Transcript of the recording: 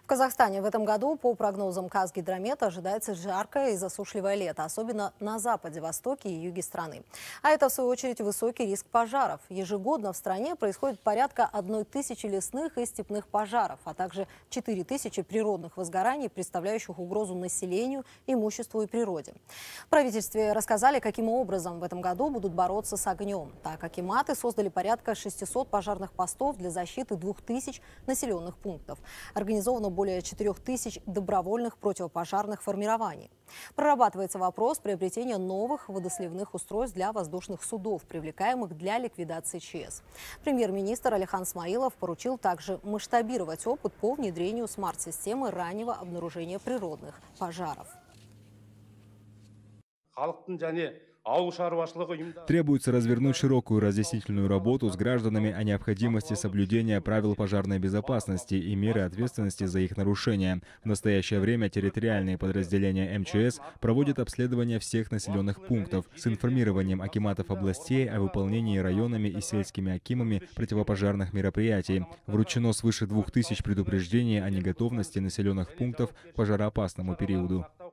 В Казахстане в этом году, по прогнозам Казгидромета, ожидается жаркое и засушливое лето, особенно на западе, востоке и юге страны. А это, в свою очередь, высокий риск пожаров. Ежегодно в стране происходит порядка 1000 лесных и степных пожаров, а также 4000 природных возгораний, представляющих угрозу населению, имуществу и природе. В правительстве рассказали, каким образом в этом году будут бороться с огнем. Так, акиматы создали порядка 600 пожарных постов для защиты 2000 населенных пунктов. Организовано более 4000 добровольных противопожарных формирований. Прорабатывается вопрос приобретения новых водосливных устройств для воздушных судов, привлекаемых для ликвидации ЧС. Премьер-министр Алихан Смаилов поручил также масштабировать опыт по внедрению смарт-системы раннего обнаружения природных пожаров. Требуется развернуть широкую разъяснительную работу с гражданами о необходимости соблюдения правил пожарной безопасности и меры ответственности за их нарушение. В настоящее время территориальные подразделения МЧС проводят обследование всех населенных пунктов с информированием акиматов областей о выполнении районами и сельскими акимами противопожарных мероприятий. Вручено свыше 2000 предупреждений о неготовности населенных пунктов к пожароопасному периоду.